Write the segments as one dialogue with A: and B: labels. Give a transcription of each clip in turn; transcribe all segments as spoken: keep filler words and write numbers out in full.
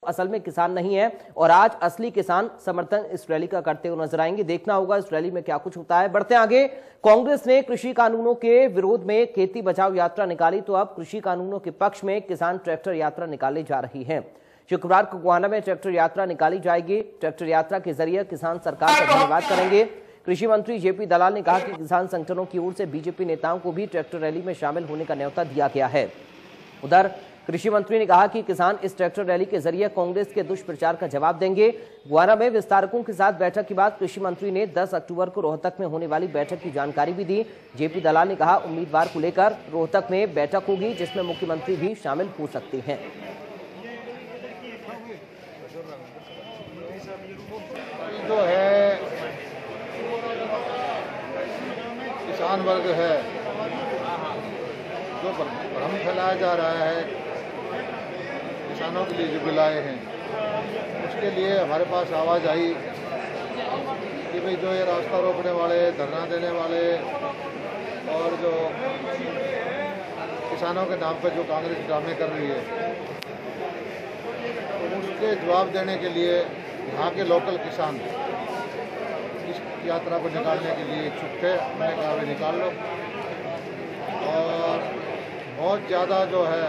A: असल में किसान नहीं है और आज असली किसान समर्थन इस रैली का करते हुए नजर आएंगे। देखना होगा इस रैली में क्या कुछ होता है। बढ़ते आगे, कांग्रेस ने कृषि कानूनों के विरोध में खेती बचाओ यात्रा निकाली, तो अब कृषि कानूनों के पक्ष में किसान ट्रैक्टर यात्रा निकाली जा रही है। शुक्रवार को गोहाना में ट्रैक्टर यात्रा निकाली जाएगी। ट्रैक्टर यात्रा के जरिए किसान सरकार का धन्यवाद करेंगे। कृषि मंत्री जेपी दलाल ने कहा कि किसान संगठनों की ओर से बीजेपी नेताओं को भी ट्रैक्टर रैली में शामिल होने का न्योता दिया गया है। उधर कृषि मंत्री ने कहा कि किसान इस ट्रैक्टर रैली के जरिए कांग्रेस के दुष्प्रचार का जवाब देंगे। गोहाना में विस्तारकों के साथ बैठक के बाद कृषि मंत्री ने दस अक्टूबर को रोहतक में होने वाली बैठक की जानकारी भी दी। जेपी दलाल ने कहा उम्मीदवार को लेकर रोहतक में बैठक होगी जिसमें मुख्यमंत्री भी शामिल हो सकते हैं।
B: जो है किसान वर्ग है जो भ्रम फैलाया जा रहा है, किसानों के लिए जो बुलाए हैं उसके लिए हमारे पास आवाज़ आई कि भाई जो ये रास्ता रोकने वाले, धरना देने वाले और जो किसानों के नाम पर जो कांग्रेस ड्रामे कर रही है, उसके जवाब देने के लिए यहाँ के लोकल किसान इस यात्रा को निकालने के लिए इच्छुक थे। मैंने कहा वे निकाल लो। और बहुत ज़्यादा जो है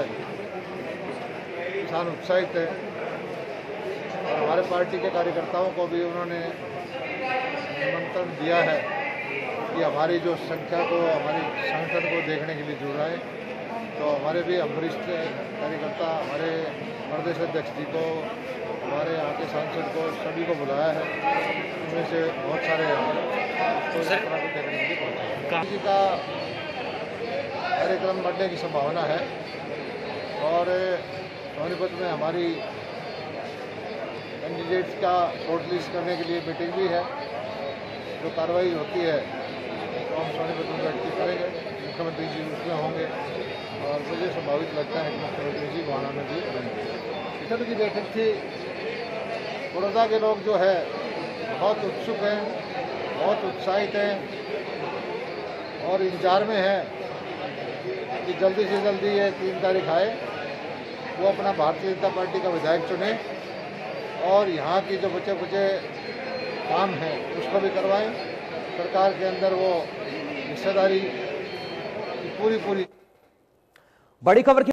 B: किसान उत्साहित है और हमारे पार्टी के कार्यकर्ताओं को भी उन्होंने निमंत्रण दिया है कि हमारी जो संख्या को, हमारी संगठन को देखने के लिए जुड़ रहे हैं। तो हमारे भी वरिष्ठ कार्यकर्ता, हमारे प्रदेश अध्यक्ष जी को, हमारे यहाँ के सांसद को, सभी को बुलाया है। उनमें से बहुत सारे तो इस तरह को देखने के लिए पहुँचे। जी का कार्यक्रम बढ़ने की संभावना है और सोनीपत में हमारी कैंडिडेट्स का शॉर्ट लिस्ट करने के लिए मीटिंग भी है। जो कार्रवाई होती है तो हम सोनीपत में बैठ के करेंगे। मुख्यमंत्री जी उसमें होंगे और मुझे संभावित लगता है कि मुख्यमंत्री जी गोहाना में भी रहेंगे। इधर की बैठक थी। बड़ौदा के लोग जो है बहुत उत्सुक हैं, बहुत उत्साहित हैं और इंतजार में हैं कि जल्दी से जल्दी ये तीन तारीख आए, वो अपना भारतीय जनता पार्टी का विधायक चुने और यहाँ की जो बचे बचे काम हैं उसको भी करवाएं। सरकार के अंदर वो हिस्सेदारी की पूरी पूरी
A: बड़ी खबर